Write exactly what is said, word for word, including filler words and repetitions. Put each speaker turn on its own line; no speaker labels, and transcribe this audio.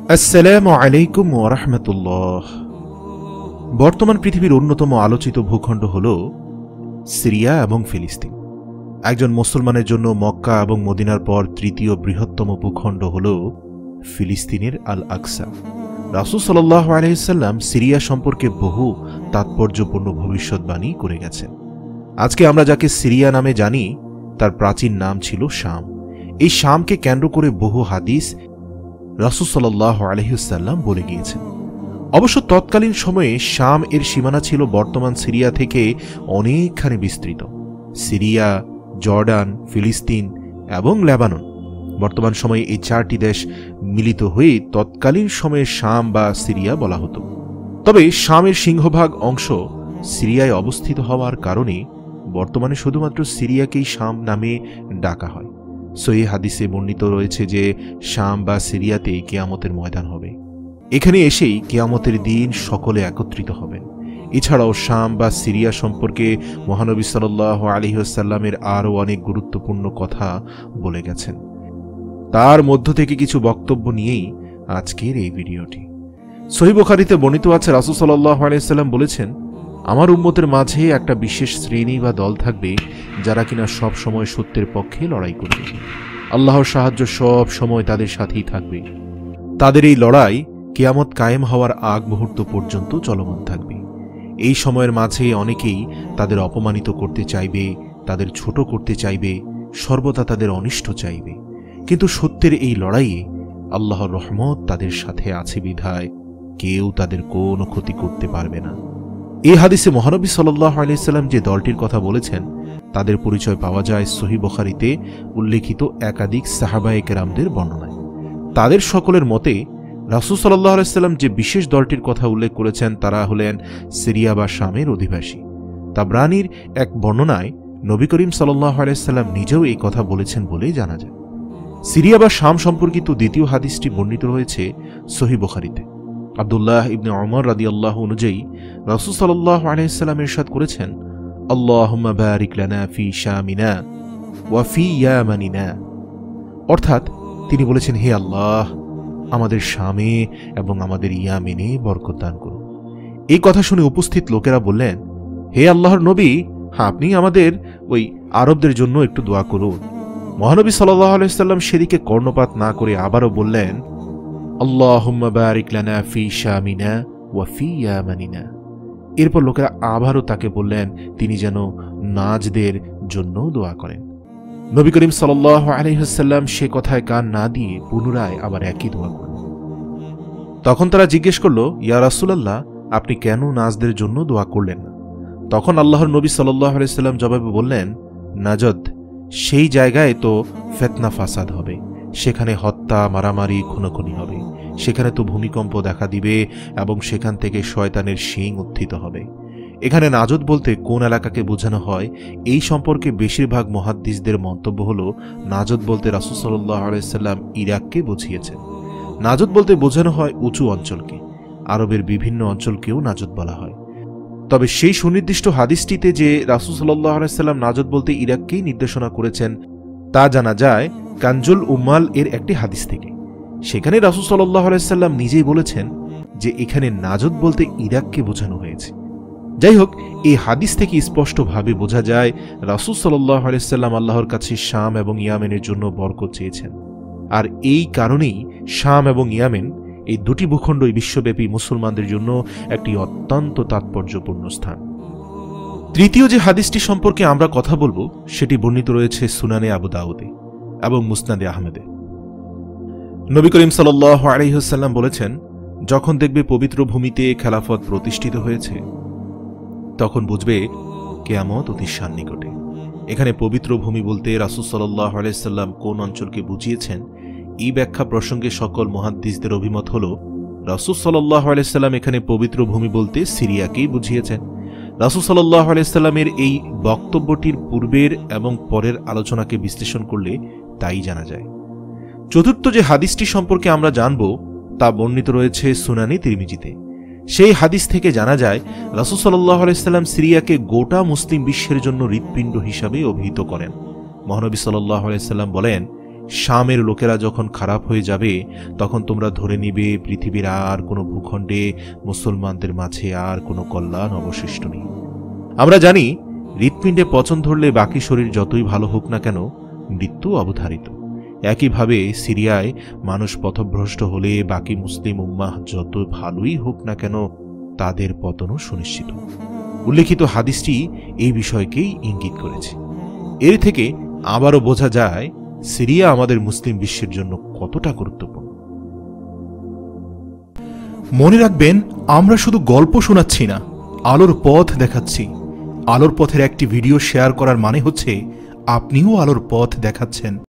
আসসালামু আলাইকুম ওয়া রাহমাতুল্লাহ। বর্তমান পৃথিবীর অন্যতম আলোচিত ভূখণ্ড হল সিরিয়া এবং ফিলিস্তিন। একজন মুসলমানের জন্য মক্কা এবং মদিনার পর তৃতীয় বৃহত্তম ভূখণ্ড হল ফিলিস্তিনের আল আকসা। রাসূল সাল্লাল্লাহু আলাইহি ওয়াসাল্লাম সিরিয়া সম্পর্কে বহু তাৎপর্যপূর্ণ ভবিষ্যৎবাণী করে গেছেন। আজকে আমরা যাকে সিরিয়া নামে জানি তার প্রাচীন নাম ছিল শাম। এই শামকে কেন্দ্র করে বহু হাদিস রাসূল সাল্লাল্লাহু আলাইহি ওয়াসাল্লাম বলে গিয়েছেন। অবশ্য তৎকালীন সময়ে শাম এর সীমানা ছিল বর্তমান সিরিয়া থেকে অনেকখানি বিস্তৃত। সিরিয়া, জর্ডান, ফিলিস্তিন এবং লেবানন, বর্তমান সময়ে এই চারটি দেশ মিলিত হয়ে তৎকালীন সময়ে শাম বা সিরিয়া বলা হতো। তবে শামের সিংহভাগ অংশ সিরিয়ায় অবস্থিত হওয়ার কারণে বর্তমানে শুধুমাত্র সিরিয়াকেই শাম নামে ডাকা হয়। সহিহ হাদিসে বর্ণিত রয়েছে যে শাম বা সিরিয়াতে কিয়ামতের ময়দান হবে। এখানে এসেই কিয়ামতের দিন সকলে একত্রিত হবেন। এছাড়াও শাম বা সিরিয়া সম্পর্কে মহানবী সাল্লাল্লাহু আলাইহি ওয়াসাল্লামের আরও অনেক গুরুত্বপূর্ণ কথা বলে গেছেন। তার মধ্য থেকে কিছু বক্তব্য নিয়েই আজকের এই ভিডিওটি। সহিহ বুখারীতে বর্ণিত আছে, রাসূল সাল্লাল্লাহু আলাইহি ওয়াসাল্লাম বলেছেন, আমার উম্মতের মাঝে একটা বিশেষ শ্রেণী বা দল থাকবে যারা কিনা সব সময় সত্যের পক্ষে লড়াই করবে। আল্লাহর সাহায্য সব সময় তাদের সাথেই থাকবে। তাদের এই লড়াই কিয়ামত কায়েম হওয়ার আগ মুহূর্ত পর্যন্ত চলমান থাকবে। এই সময়ের মাঝে অনেকেই তাদের অপমানিত করতে চাইবে, তাদের ছোট করতে চাইবে, সর্বদা তাদের অনিষ্ট চাইবে। কিন্তু সত্যের এই লড়াইয়ে আল্লাহর রহমত তাদের সাথে আছে বিধায় কেউ তাদের কোনো ক্ষতি করতে পারবে না। এই হাদিসে মহানবী সাল্লাল্লাহু আলাইহি ওয়াসাল্লাম যে দলটির কথা বলেছেন তাদের পরিচয় পাওয়া যায় সহিহ বুখারীতে উল্লেখিত একাধিক সাহাবায়ে কেরামদের বর্ণনায়। তাদের সকলের মতে রাসূল সাল্লাল্লাহু আলাইহি ওয়াসাল্লাম যে বিশেষ দলটির কথা উল্লেখ করেছেন তারা হলেন সিরিয়া বা শামের অধিবাসী। তাবরানীর এক বর্ণনায় নবী করিম সাল্লাল্লাহু আলাইহি ওয়াসাল্লাম নিজেও এই কথা বলেছেন বলেই জানা যায়। সিরিয়া বা শাম সম্পর্কিত দ্বিতীয় হাদিসটি বর্ণিত হয়েছে সহিহ বুখারীতে। আব্দুল্লাহ ইবনে ওমর রাদিয়াল্লাহু অনুযায়ী রাসূল সাল্লাল্লাহু আলাইহি ওয়াসাল্লাম ইরশাদ করেছেন, আল্লাহুম্মা বারিক লানা ফি শামিনা ওয়া ফি ইয়ামানিনা। অর্থাৎ তিনি বলেছেন, হে আল্লাহ, আমাদের শামে এবং আমাদের ইয়ামেনে বরকত দান করুন। এই কথা শুনে উপস্থিত লোকেরা বললেন, হে আল্লাহর নবী, আপনি আমাদের ওই আরবদের জন্য একটু দোয়া করুন। মহানবী সাল্লাল্লাহু আলাইহি ওয়াসাল্লাম সেদিকে কর্ণপাত না করে আবারও বললেন, আল্লাহুম্মা বারিক লানা ফি শামিনা ওয়া ফি ইয়ামানিনা। এরপর লোকেরা আবারও তাকে বললেন তিনি যেন নাজদের জন্য দোয়া করেন। নবী করিম সাল্লাল্লাহু আলাইহি ওয়াসাল্লাম সে কথায় কান না দিয়ে পুনরায় আবার একই দোয়া করলেন। তখন তারা জিজ্ঞেস করল, ইয়া রাসূলুল্লাহ, আপনি কেন নাজদের জন্য দোয়া করলেন না? তখন আল্লাহর নবী সাল্লাল্লাহু আলাইহি ওয়াসাল্লাম জবাবে বললেন, নাজদ সেই জায়গায় তো ফিতনা ফাসাদ হবে, সেখানে হত্যা, মারামারি, খুনোখুনি হবে, সেখানে তো ভূমিকম্প দেখা দিবে এবং সেখান থেকে শয়তানের শিং উত্থিত হবে। এখানে নাজদ বলতে কোন এলাকাকে বোঝানো হয় এই সম্পর্কে বেশিরভাগ মুহাদ্দিসদের মন্তব্য হল, নাজদ বলতে রাসূল সাল্লাল্লাহু আলাইহি ওয়াসাল্লাম ইরাককে বুঝিয়েছেন। নাজদ বলতে বোঝানো হয় উঁচু অঞ্চলকে। আরবের বিভিন্ন অঞ্চলকেও নাজদ বলা হয়। তবে সেই সুনির্দিষ্ট হাদিসটিতে যে রাসূল সাল্লাল্লাহু আলাইহি ওয়াসাল্লাম নাজদ বলতে ইরাককেই নির্দেশনা করেছেন তা জানা যায় কানজুল উম্মাল এর একটি হাদিস থেকে। সেখানে রাসূল সাল্লাল্লাহু আলাইহি ওয়াসাল্লাম নিজেই বলেছেন যে এখানে নাজদ বলতে ইরাককে বোঝানো হয়েছে। যাই হোক, এই হাদিস থেকে স্পষ্টভাবে বোঝা যায় রাসূল সাল্লাল্লাহু আলাইহি ওয়াসাল্লাম আল্লাহর কাছে শাম এবং ইয়ামেনের জন্য বরকত চেয়েছেন। আর এই কারণেই শাম এবং ইয়ামেন এই দুটি ভূখণ্ডই বিশ্বব্যাপী মুসলমানদের জন্য একটি অত্যন্ত তাৎপর্যপূর্ণ স্থান। তৃতীয় যে হাদিসটি সম্পর্কে আমরা কথা বলবো সেটি বর্ণিত রয়েছে সুনানে আবু দাউদে এবং মুসনাদে আহমেদে। নবী করিম সাল্লাল্লাহু আলাইহি ওয়াসাল্লাম বলেছেন, যখন দেখবে পবিত্র ভূমিতে খেলাফত প্রতিষ্ঠিত হয়েছে তখন বুঝবে কিয়ামত অতি সান্নিকটে। এখানে পবিত্র ভূমি বলতে রাসূল সাল্লাল্লাহু আলাইহি ওয়াসাল্লাম কোন অঞ্চলকে বুঝিয়েছেন এই ব্যাখ্যা প্রসঙ্গে সকল মুহাদ্দিসদের অভিমত হল, রাসূল সাল্লাল্লাহু আলাইহি ওয়াসাল্লাম এখানে পবিত্র ভূমি বলতে সিরিয়াকেই বুঝিয়েছেন। রাসূল সাল্লাল্লাহু আলাইহি ওয়াসাল্লামের এই বক্তব্যটির পূর্বের এবং পরের আলোচনাকে বিশ্লেষণ করলে তাই জানা যায়। চতুর্থ যে হাদিসটি সম্পর্কে আমরা জানব তা বর্ণিত রয়েছে সুনানে তিরমিজিতে। সেই হাদিস থেকে জানা যায় রাসূল সাল্লাল্লাহু আলাইহি ওয়াসাল্লাম সিরিয়াকে গোটা মুসলিম বিশ্বের জন্য হৃৎপিণ্ড হিসাবে অভিহিত করেন। মহানবী সাল্লাল্লাহু আলাইহি ওয়াসাল্লাম বলেন, শামের লোকেরা যখন খারাপ হয়ে যাবে তখন তোমরা ধরে নিবে পৃথিবীর আর কোনো ভূখণ্ডে মুসলমানদের মাঝে আর কোনো কল্যাণ অবশিষ্ট নেই। আমরা জানি হৃৎপিণ্ডে পচন ধরলে বাকি শরীর যতই ভালো হোক না কেন মৃত্যু অবধারিত। একইভাবে সিরিয়ায় মানুষ পথভ্রষ্ট হলে বাকি মুসলিম উম্মাহ যত ভালোই হোক না কেন তাদের পতনও সুনিশ্চিত। উল্লেখিত হাদিসটি এই বিষয়কেই ইঙ্গিত করেছে। এর থেকে আবারও বোঝা যায় সিরিয়া আমাদের মুসলিম বিশ্বের জন্য কতটা গুরুত্বপূর্ণ।
মনে রাখবেন, আমরা শুধু গল্প শোনাচ্ছি না, আলোর পথ দেখাচ্ছি। আলোর পথের একটি ভিডিও শেয়ার করার মানে হচ্ছে আপনিও আলোর পথ দেখাচ্ছেন।